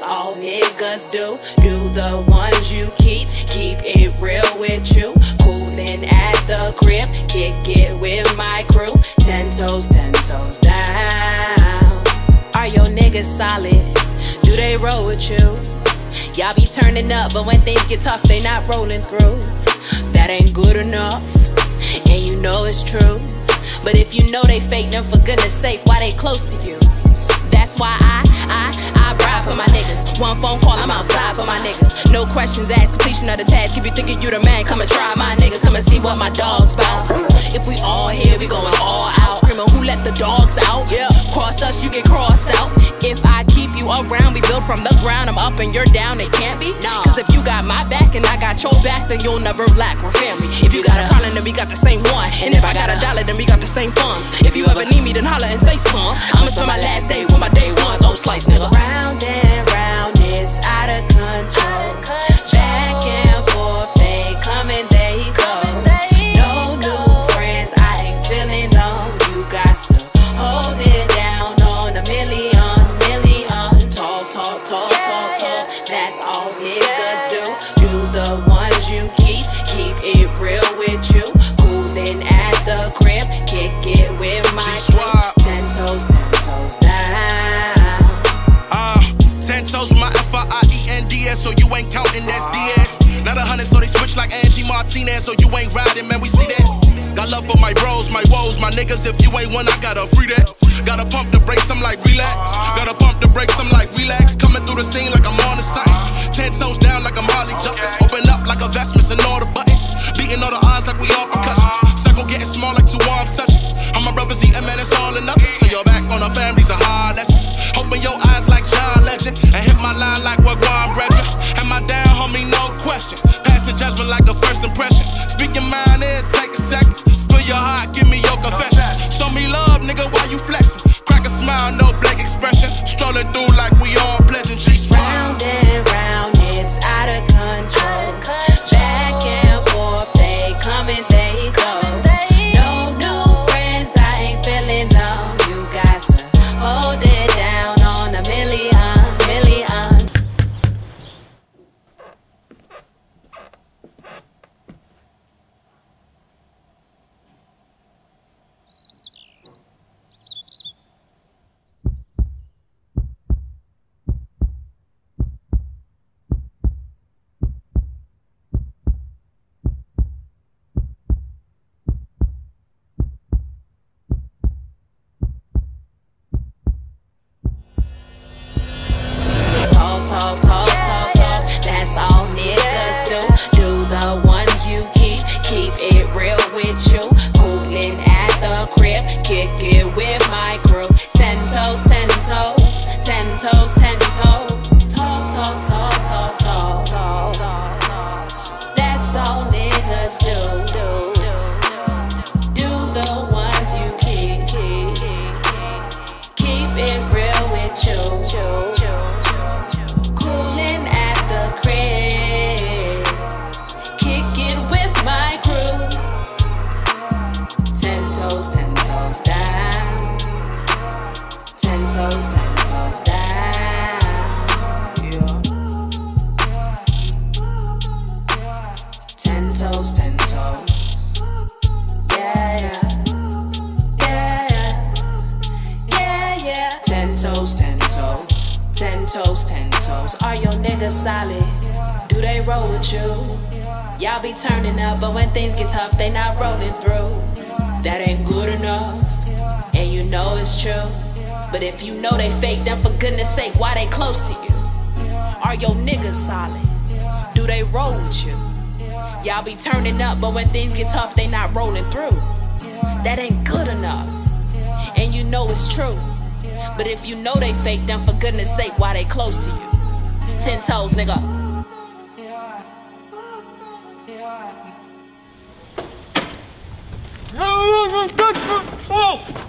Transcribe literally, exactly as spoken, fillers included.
all niggas do. Do the ones you keep, keep it real with you. Coolin' at the crib, kick it with my crew. Ten toes, ten toes down. Are your niggas solid? Do they roll with you? Y'all be turning up, but when things get tough, they not rolling through. That ain't good enough, and you know it's true. But if you know they fake, then for goodness sake, why they close to you? That's why I, I, I ride for my niggas. One phone call, I'm outside for my niggas. No questions asked, completion of the task. If you thinking you the man, come and try my niggas. Come and see what my dog's about. If we all here, we going all out. Screaming, who let the dogs out? Yeah, cross us, you get crossed out. If I keep you around, we built from the ground. I'm up and you're down, it can't be. Cause if you got my back and I got your back, then you'll never lack. We're family. If you got a problem, then we got the same one. And if I got a dollar, then we got the same funds. If you ever need me, then holler and say son. I'ma spend my last day with my day ones. Oh, slice, nigga. Round and round, it's out of control. Back and forth, they come and they go. No new friends, I ain't feeling them. You got to hold it down on a million, million. Talk, talk, talk, talk, talk. That's all niggas do. Do the ones you keep, keep it real with you. Coolin' at the crib, kick it with my G-Suave. Ten toes, ten toes down. Uh, ten toes with my F R I E N D S, so you ain't counting, that's D X. Not a hundred, so they switch like Angie Martinez, so you ain't riding, man, we see that. Got love for my bros, my woes, my niggas, if you ain't one, I gotta free that. Gotta pump the brakes, I'm like relax. Gotta pump the brakes, I'm like relax. Coming through the scene like I'm on the sign. Ten toes down like I'm Harley jumping. Open up like a vest, missing all the buttons. Beating all the odds like we all percussion. Circle getting small like two arms touching. All my brothers eating, man, it's all or nothing. Turn your back on our families are hard lessons. Open your eyes like John Legend. And hit my line like what Guam Reggie. And my down, homie, no question. Passing judgment like a first impression. Speaking mind, it take a second. Spill your heart, give me your confessions. Show me love, nigga, why you flexing? Crack a smile, no blank expression. Strolling through like we all pledging G-Suave. Round and round, it's out of control. Back and forth, they come and they go. No new friends, I ain't feeling them. You got to hold it down on a million, million. Talk, talk, talk, talk, talk. That's all niggas do. Do the ones you keep, keep it real with you. Coolin' at the crib, kick it with my crew. Ten toes, ten toes, ten toes, ten toes. Talk, talk, talk, talk, talk, talk, talk. That's all niggas do. Do, do the ones you keep, keep, keep it real with you. Coolin' at the crib, kick it with my crew. Ten toes, ten toes down. Ten toes, ten toes down. Yeah. Ten toes, ten toes. Yeah, yeah. Yeah, yeah. Yeah, yeah. Ten toes, ten toes. Ten toes, ten toes. Are your niggas solid? Do they roll with you? Y'all be turning up, but when things get tough, they not rolling through. That ain't good enough, and you know it's true. But if you know they fake, then for goodness sake, why they close to you? Are your niggas solid? Do they roll with you? Y'all be turning up, but when things get tough, they not rolling through. That ain't good enough, and you know it's true. But if you know they fake, then for goodness sake, why they close to you? Ten toes, nigga. No, no, no, no, no.